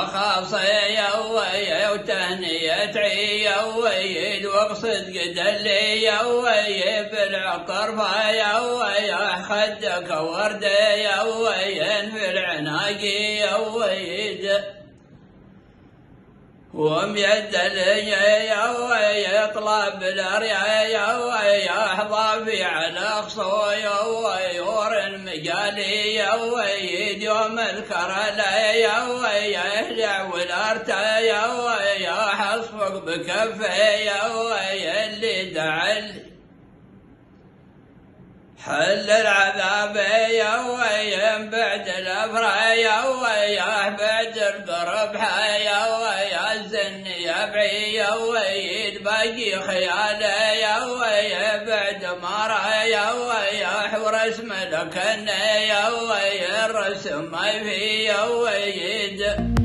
خاصية وتهنية عية ويد وبصدق دلية بالعقر فايا خدك وردية في العناقية ويد وميد لي يطلب الرياية ضافي على خصوية ويور المجالية يوم الكرلية ويهلع والارتاية حصفق بكفية اللي دعل حل العذابية بعد الأفراية بعد القرب حيا الزن يبعية باقي خيالية بعد مرايا ورسم لكنية الرسم ما فيه ويد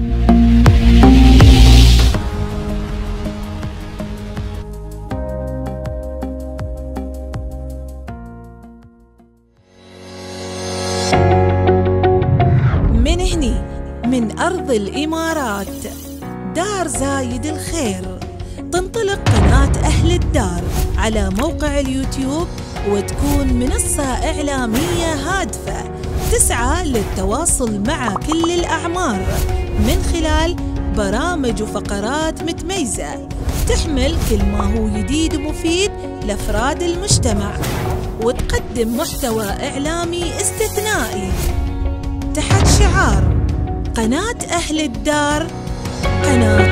من أرض الإمارات دار زايد الخير تنطلق قناة أهل الدار على موقع اليوتيوب وتكون منصة إعلامية هادفة تسعى للتواصل مع كل الأعمار من خلال برامج وفقرات متميزة تحمل كل ما هو جديد ومفيد لأفراد المجتمع وتقدم محتوى إعلامي استثنائي تحت شعار قناة أهل الدار قناة